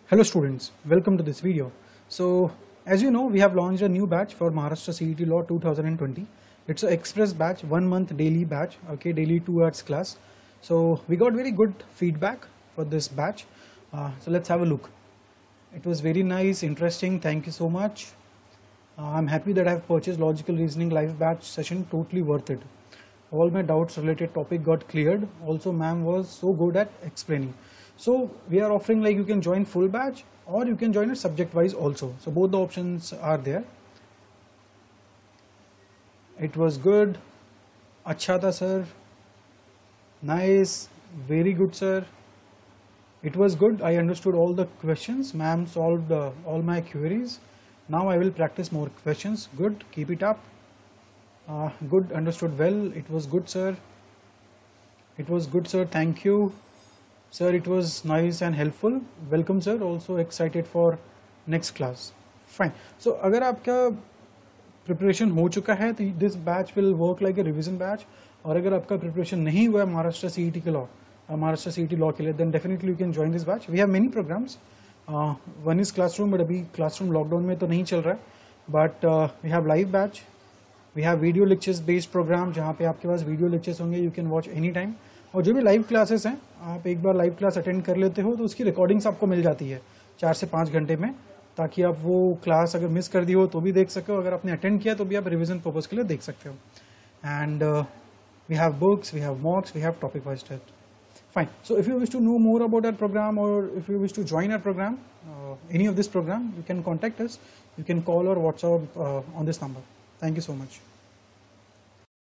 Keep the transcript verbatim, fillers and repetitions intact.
Hello students, welcome to this video. So as you know, we have launched a new batch for Maharashtra C E T Law two thousand twenty. It's an express batch, one month daily batch, okay, daily two hours class. So we got very good feedback for this batch. Uh, so let's have a look. It was very nice, interesting. Thank you so much. Uh, I'm happy that I have purchased Logical Reasoning live batch session, totally worth it. All my doubts related topic got cleared. Also, ma'am was so good at explaining. So we are offering like you can join full batch or you can join it subject wise also. So both the options are there. It was good. Acha tha sir. Nice. Very good sir. It was good. I understood all the questions. Ma'am solved uh, all my queries. Now I will practice more questions. Good. Keep it up. Uh, good. Understood well. It was good sir. It was good sir. Thank you. Sir, it was nice and helpful. Welcome sir. Also excited for next class. Fine. So अगर आपका preparation हो चुका है तो this batch will work like a revision batch. और अगर आपका preparation नहीं हुआ है महाराष्ट्र C E T के law, Maharashtra C E T law के लिए, then definitely you can join this batch. We have many programs. Uh, one is classroom, but अभी classroom lockdown में तो नहीं चल रहा है. But uh, we have live batch. We have video lectures based program जहाँ पे आपके पास video lectures होंगे. You can watch anytime. और जो भी लाइव क्लासेस हैं, आप एक बार लाइव क्लास अटेंड कर लेते हो तो उसकी रिकॉर्डिंग्स आपको मिल जाती है चार से पाँच घंटे में, ताकि आप वो क्लास अगर मिस कर दी हो तो भी देख सको, अगर आपने अटेंड किया तो भी आप रिवीजन पर्पज के लिए देख सकते हो. And we have books, we have mocks, we have topic wise test. Fine. So if you wish to know more about our program or if you wish to join our program, any of this program, you can contact us. You can call or WhatsApp on this number. Thank you so much.